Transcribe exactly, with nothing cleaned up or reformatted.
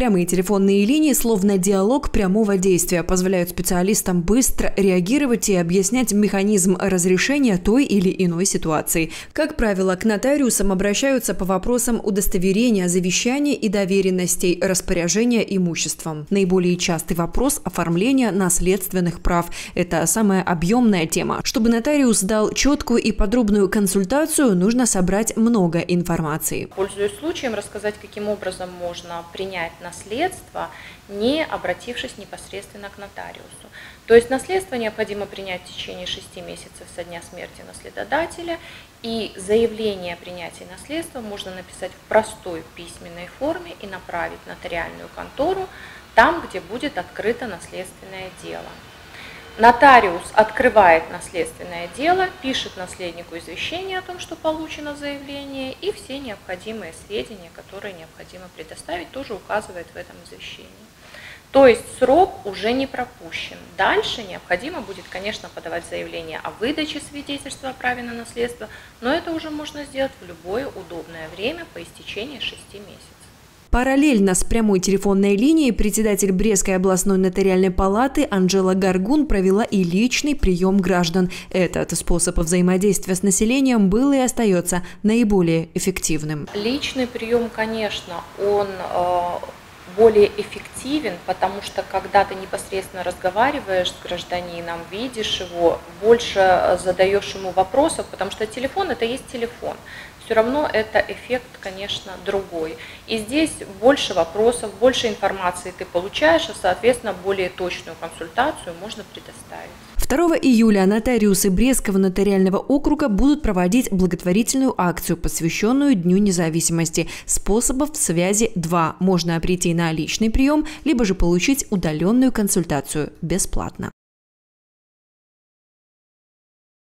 Прямые телефонные линии, словно диалог прямого действия, позволяют специалистам быстро реагировать и объяснять механизм разрешения той или иной ситуации. Как правило, к нотариусам обращаются по вопросам удостоверения, завещания и доверенностей, распоряжения имуществом. Наиболее частый вопрос – оформления наследственных прав. Это самая объемная тема. Чтобы нотариус дал четкую и подробную консультацию, нужно собрать много информации. Пользуясь случаем, рассказать, каким образом можно принять наследство, не обратившись непосредственно к нотариусу. То есть наследство необходимо принять в течение шести месяцев со дня смерти наследодателя, и заявление о принятии наследства можно написать в простой письменной форме и направить в нотариальную контору, там, где будет открыто наследственное дело. Нотариус открывает наследственное дело, пишет наследнику извещение о том, что получено заявление, и все необходимые сведения, которые необходимо предоставить, тоже указывает в этом извещении. То есть срок уже не пропущен. Дальше необходимо будет, конечно, подавать заявление о выдаче свидетельства о праве на наследство, но это уже можно сделать в любое удобное время по истечении шести месяцев. Параллельно с прямой телефонной линией председатель Брестской областной нотариальной палаты Анжела Гаргун провела и личный прием граждан. Этот способ взаимодействия с населением был и остается наиболее эффективным. Личный прием, конечно, он э, более эффективен, потому что когда ты непосредственно разговариваешь с гражданином, видишь его, больше задаешь ему вопросов, потому что телефон – это есть телефон. Все равно это эффект, конечно, другой. И здесь больше вопросов, больше информации ты получаешь, а, соответственно, более точную консультацию можно предоставить. второго июля нотариусы Брестского нотариального округа будут проводить благотворительную акцию, посвященную Дню независимости. Способов связи два. Можно прийти на личный прием, либо же получить удаленную консультацию бесплатно.